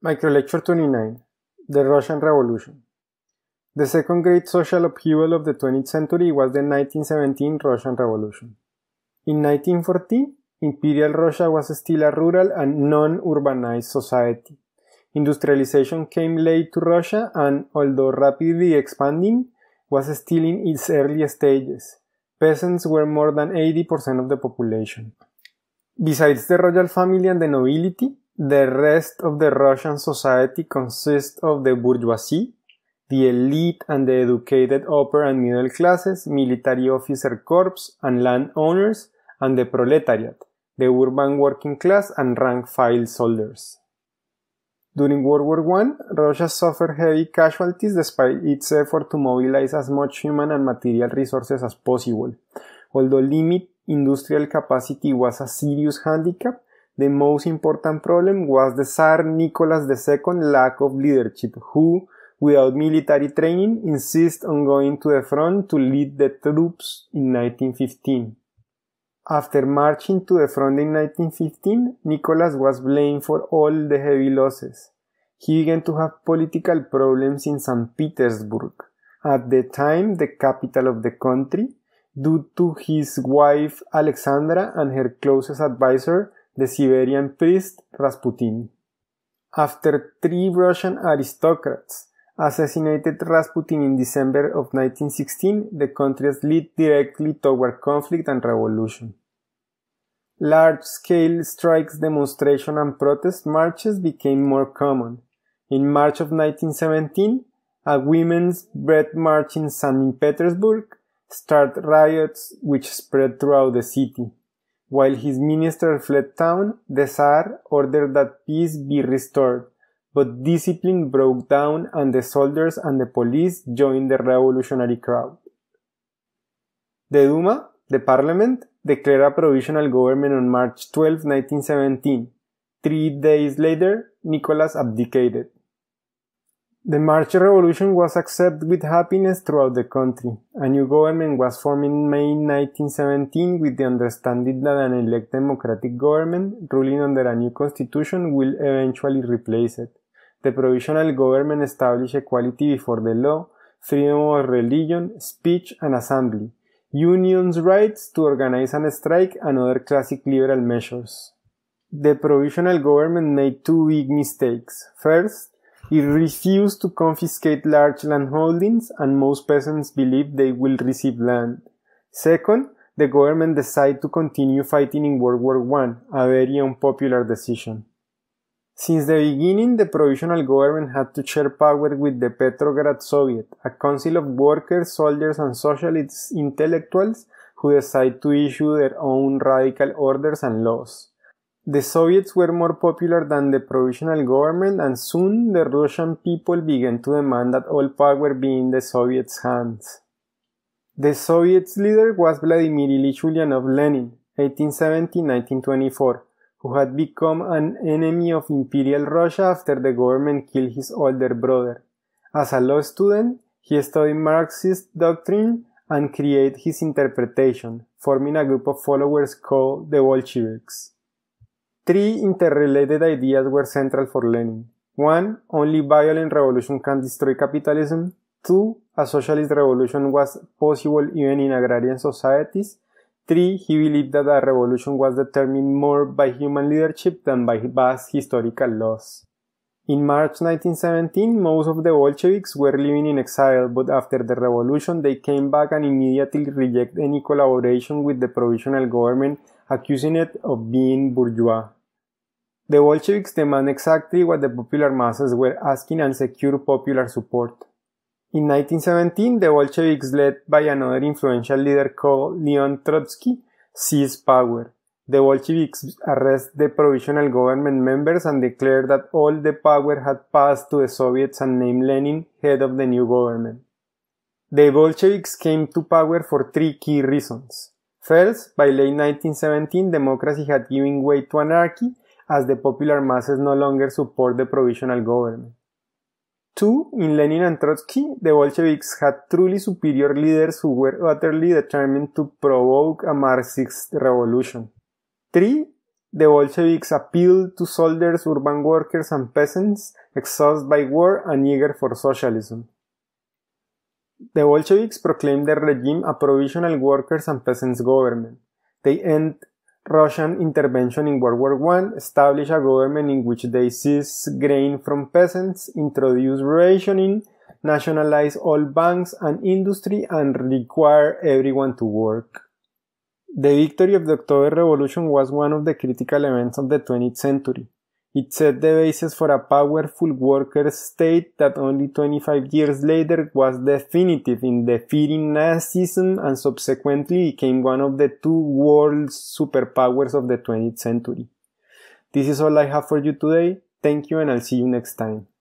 Microlecture 29. The Russian Revolution. The second great social upheaval of the 20th century was the 1917 Russian Revolution. In 1914, Imperial Russia was still a rural and non-urbanized society. Industrialization came late to Russia and, although rapidly expanding, was still in its early stages. Peasants were more than 80% of the population. Besides the royal family and the nobility, the rest of the Russian society consists of the bourgeoisie, the elite and the educated upper and middle classes, military officer corps and landowners, and the proletariat, the urban working class and rank-file soldiers. During World War I, Russia suffered heavy casualties despite its effort to mobilize as much human and material resources as possible. Although limited industrial capacity was a serious handicap, the most important problem was the Tsar Nicholas II's lack of leadership, who, without military training, insisted on going to the front to lead the troops in 1915. After marching to the front in 1915, Nicholas was blamed for all the heavy losses. He began to have political problems in St. Petersburg, at the time the capital of the country, due to his wife Alexandra and her closest advisor, the Siberian priest Rasputin. After 3 Russian aristocrats assassinated Rasputin in December of 1916, the country led directly toward conflict and revolution. Large-scale strikes, demonstrations, and protest marches became more common. In March of 1917, a women's bread march in St. Petersburg started riots which spread throughout the city. While his ministers fled town, the Tsar ordered that peace be restored, but discipline broke down and the soldiers and the police joined the revolutionary crowd. The Duma, the parliament, declared a provisional government on March 12, 1917. 3 days later, Nicholas abdicated. The March Revolution was accepted with happiness throughout the country. A new government was formed in May 1917 with the understanding that an elected democratic government ruling under a new constitution will eventually replace it. The provisional government established equality before the law, freedom of religion, speech and assembly, unions' rights to organize and strike, and other classic liberal measures. The provisional government made 2 big mistakes. First, it refused to confiscate large landholdings, and most peasants believed they will receive land. Second, the government decided to continue fighting in World War I, a very unpopular decision. Since the beginning, the provisional government had to share power with the Petrograd Soviet, a council of workers, soldiers, and socialist intellectuals who decided to issue their own radical orders and laws. The Soviets were more popular than the provisional government, and soon the Russian people began to demand that all power be in the Soviets' hands. The Soviets' leader was Vladimir Ilyich Ulyanov Lenin, 1870-1924, who had become an enemy of Imperial Russia after the government killed his older brother. As a law student, he studied Marxist doctrine and created his interpretation, forming a group of followers called the Bolsheviks. 3 interrelated ideas were central for Lenin. 1. Only violent revolution can destroy capitalism. 2. A socialist revolution was possible even in agrarian societies. 3. He believed that a revolution was determined more by human leadership than by vast historical laws. In March 1917, most of the Bolsheviks were living in exile, but after the revolution they came back and immediately rejected any collaboration with the provisional government, accusing it of being bourgeois. The Bolsheviks demanded exactly what the popular masses were asking and secured popular support. In 1917, the Bolsheviks, led by another influential leader called Leon Trotsky, seized power. The Bolsheviks arrested the provisional government members and declared that all the power had passed to the Soviets and named Lenin head of the new government. The Bolsheviks came to power for 3 key reasons. First, by late 1917, democracy had given way to anarchy as the popular masses no longer support the provisional government. 2. In Lenin and Trotsky, the Bolsheviks had truly superior leaders who were utterly determined to provoke a Marxist revolution. 3. the Bolsheviks appealed to soldiers, urban workers, and peasants exhausted by war and eager for socialism. The Bolsheviks proclaimed their regime a provisional workers' and peasants' government. They end Russian intervention in World War I, establish a government in which they seize grain from peasants, introduce rationing, nationalize all banks and industry, and require everyone to work. The victory of the October Revolution was one of the critical events of the 20th century. It set the basis for a powerful worker state that only 25 years later was definitive in defeating Nazism and subsequently became one of the two world superpowers of the 20th century. This is all I have for you today. Thank you and I'll see you next time.